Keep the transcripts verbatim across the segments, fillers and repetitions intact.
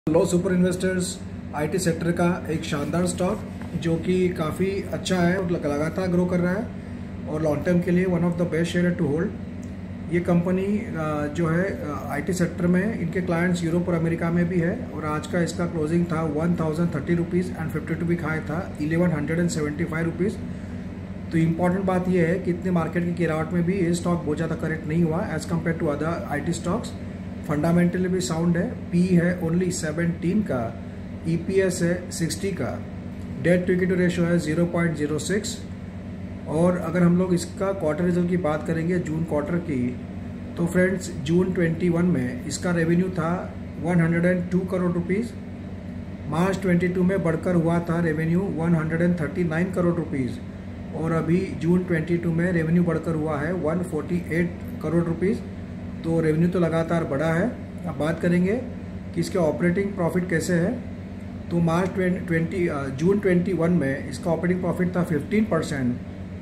Low super investors IT sector का एक शानदार स्टॉक जो कि काफ़ी अच्छा है और लगातार ग्रो कर रहा है और लॉन्ग टर्म के लिए one of the best share to hold. ये कंपनी जो है आईटी सेक्टर में इनके क्लाइंट्स यूरोप और अमेरिका में भी है और आज का इसका क्लोजिंग था one thousand thirty rupees and fifty two week high था eleven hundred and seventy five rupees. तो इम्पॉर्टेंट बात यह है कि इतने मार्केट की गिरावट में भी ये स्टॉक बहुत ज़्यादा करेक्ट नहीं हुआ as compare to other IT stocks. Fundamentally भी साउंड है, पी है ओनली सेवनटीन का, ईपीएस है सिक्सटी का, डेट टू इक्विटी रेशियो है ज़ीरो पॉइंट ज़ीरो सिक्स। और अगर हम लोग इसका क्वार्टर रिजल्ट की बात करेंगे जून क्वार्टर की, तो फ्रेंड्स जून इक्कीस में इसका रेवेन्यू था one hundred two crore rupees, March बाईस में बढ़कर हुआ था revenue one hundred thirty nine crore rupees और अभी जून बाईस में रेवेन्यू बढ़कर हुआ है one forty eight crore rupees. तो रेवेन्यू तो लगातार बढ़ा है। अब बात करेंगे कि इसके ऑपरेटिंग प्रॉफिट कैसे है। तो मार्च ट्वेंटी जून इक्कीस में इसका ऑपरेटिंग प्रॉफिट था फिफ्टीन परसेंट,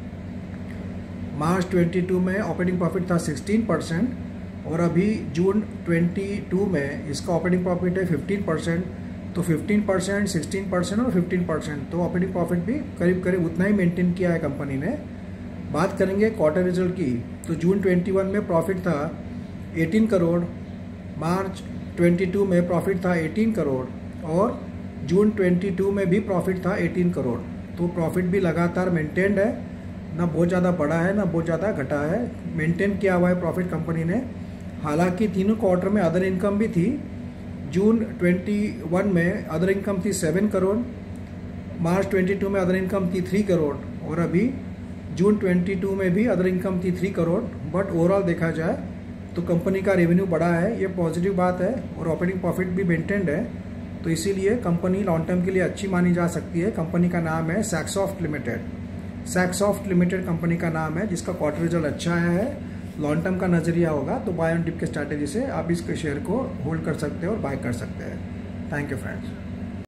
मार्च बाईस में ऑपरेटिंग प्रॉफिट था सिक्सटीन परसेंट और अभी जून बाईस में इसका ऑपरेटिंग प्रॉफिट है फिफ्टीन परसेंट। तो फिफ्टीन परसेंट, सिक्सटीन परसेंट और फिफ्टीन परसेंट तो ऑपरेटिंग प्रॉफिट भी करीब करीब उतना ही मेंटेन किया है कंपनी ने। बात करेंगे क्वार्टर रिजल्ट की, तो जून इक्कीस में प्रॉफिट था अठारह करोड़, मार्च बाईस में प्रॉफिट था अठारह करोड़ और जून बाईस में भी प्रॉफिट था अठारह करोड़। तो प्रॉफिट भी लगातार मेंटेन्ड है, ना बहुत ज़्यादा बढ़ा है ना बहुत ज़्यादा घटा है, मेंटेन किया हुआ है प्रॉफिट कंपनी ने। हालांकि तीनों क्वार्टर में अदर इनकम भी थी। जून इक्कीस में अदर इनकम थी सेवन करोड़, मार्च बाईस में अदर इनकम थी थ्री करोड़ और अभी जून बाईस में भी अदर इनकम थी थ्री करोड़। बट ओवरऑल देखा जाए तो कंपनी का रेवेन्यू बढ़ा है, ये पॉजिटिव बात है और ऑपरेटिंग प्रॉफिट भी मेंटेन्ड है। तो इसीलिए कंपनी लॉन्ग टर्म के लिए अच्छी मानी जा सकती है। कंपनी का नाम है Saksoft limited. Saksoft limited company का नाम है जिसका क्वार्टर रिजल्ट अच्छा आया है। लॉन्ग टर्म का नजरिया होगा तो बाय ऑन डिप के स्ट्रैटेजी से आप इस शेयर को होल्ड कर सकते हैं और बाय कर सकते हैं। Thank you friends.